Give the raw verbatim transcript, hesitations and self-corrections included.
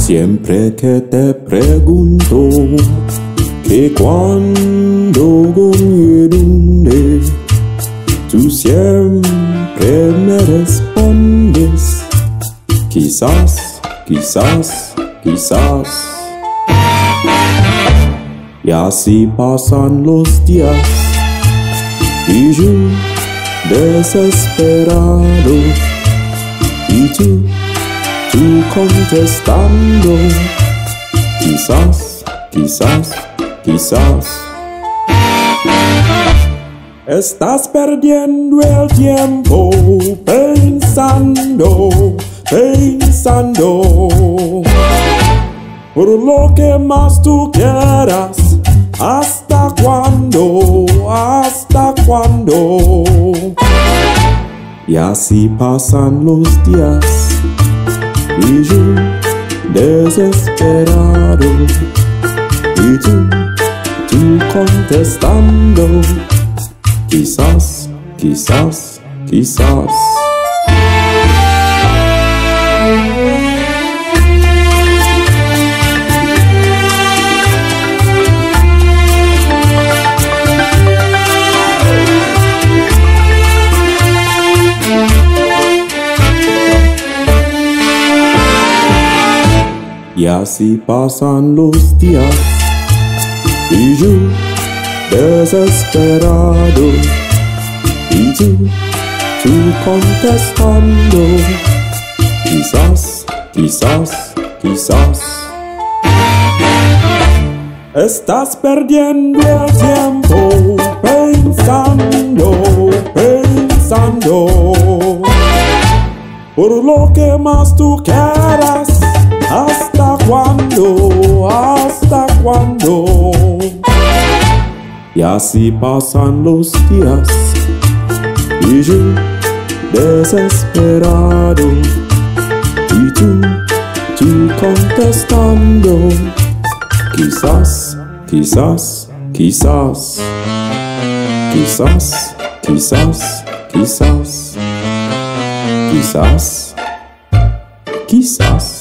Siempre que te pregunto que cuándo, con y dónde, tú siempre me respondes quizás, quizás, quizás. Y así pasan los días y yo desesperado, y tú, tú contestando quizás, quizás, quizás. Estás perdiendo el tiempo pensando, pensando por lo que más tú quieras. ¿Hasta cuándo? ¿Hasta cuándo? Y así pasan los días y yo desesperado, y tú, tú contestando quizás, quizás, quizás. Y así pasan los días y yo desesperado, y tú, tú contestando quizás, quizás, quizás. Estás perdiendo el tiempo pensando, pensando por lo que más tú quieras. ¿Hasta cuándo? ¿Hasta cuándo? Y así pasan los días y yo desesperado, y tú, tú contestando quizás, quizás, quizás, quizás, quizás, quizás, quizás, quizás.